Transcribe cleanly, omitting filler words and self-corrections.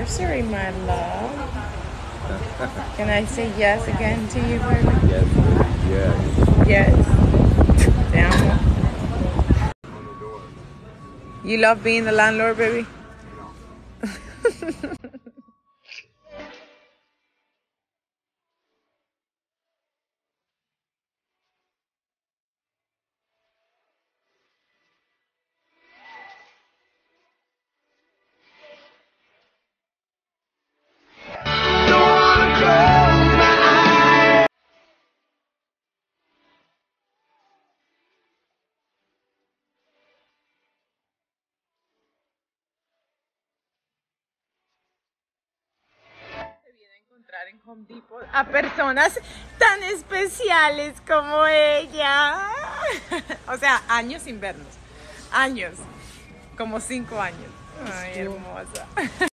anniversary, my love. Can I say yes again to you, baby? Yes. Yes. Damn. You love being the landlord, baby? Encontrar en Home Depot a personas tan especiales como ella. O sea, años sin vernos. Años. Como 5 años. Ay, hermosa.